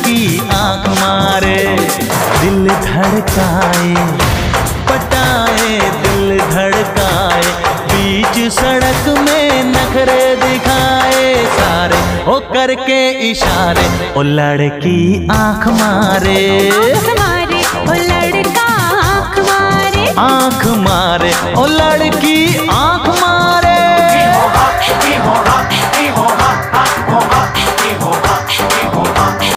लड़की आंख मारे, दिल धड़काए पटाए दिल धड़काए, बीच सड़क में नखरे दिखाए सारे, ओ करके इशारे, ओ लड़की आंख मारे, आंख मारे ओ लड़का आंख मारे, आंख मारे ओ लड़की आंख मारे।